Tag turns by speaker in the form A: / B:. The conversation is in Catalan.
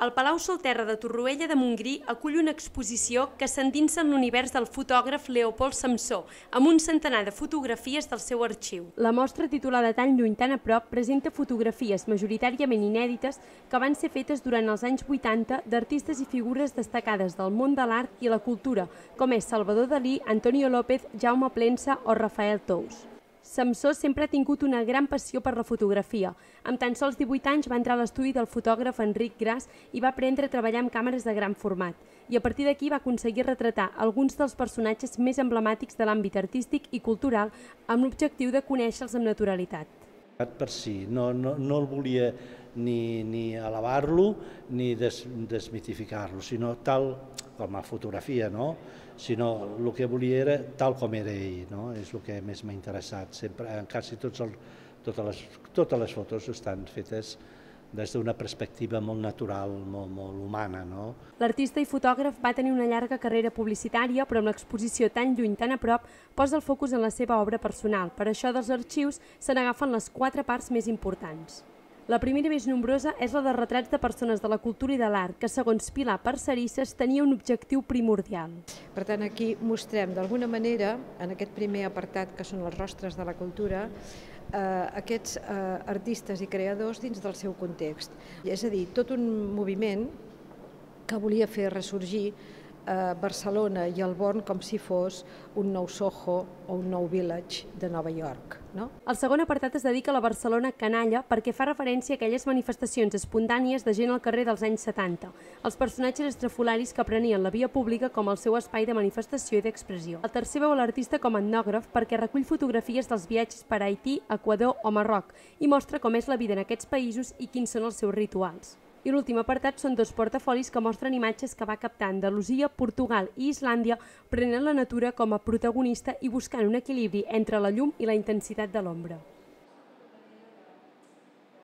A: El Palau Solterra de Torroella de Montgrí acull una exposició que s'endinsa en l'univers del fotògraf Leopold Samsó, amb un centenar de fotografies del seu arxiu. La mostra, titulada Tan lluny, tan a prop, presenta fotografies majoritàriament inèdites que van ser fetes durant els anys 80 d'artistes i figures destacades del món de l'art i la cultura, com és Salvador Dalí, Antonio López, Jaume Plensa o Rafael Tous. Samsó sempre ha tingut una gran passió per la fotografia. Amb tan sols 18 anys va entrar a l'estudi del fotògraf Enric Gras i va aprendre a treballar amb càmeres de gran format. I a partir d'aquí va aconseguir retratar alguns dels personatges més emblemàtics de l'àmbit artístic i cultural amb l'objectiu de conèixer-los amb naturalitat.
B: Per si, no el volia ni elevar-lo ni desmitificar-lo, sinó tal com a fotografia, sinó el que volia era tal com era ell, és el que més m'ha interessat. En quasi totes les fotos estan fetes des d'una perspectiva molt natural, molt humana.
A: L'artista i fotògraf va tenir una llarga carrera publicitària, però amb l'exposició Tan lluny, tan a prop posa el focus en la seva obra personal. Per això dels arxius se n'agafen les 4 parts més importants. La primera i més nombrosa és la de retrats de persones de la cultura i de l'art, que segons Pilar Parcerisses tenia un objectiu primordial.
C: Per tant, aquí mostrem d'alguna manera, en aquest primer apartat que són els rostres de la cultura, aquests artistes i creadors dins del seu context. És a dir, tot un moviment que volia fer ressorgir Barcelona i el Born com si fos un nou Soho o un nou Village de Nova York.
A: El segon apartat es dedica a la Barcelona canalla perquè fa referència a aquelles manifestacions espontànies de gent al carrer dels anys 70, els personatges estrafolaris que prenien la via pública com el seu espai de manifestació i d'expressió. El tercer veu l'artista com a etnògraf perquè recull fotografies dels viatges per a Haití, Equador o Marroc i mostra com és la vida en aquests països i quins són els seus rituals. I l'últim apartat són 2 portafolis que mostren imatges que va captar a Andalusia, Portugal i Islàndia, prenent la natura com a protagonista i buscant un equilibri entre la llum i la intensitat de l'ombra.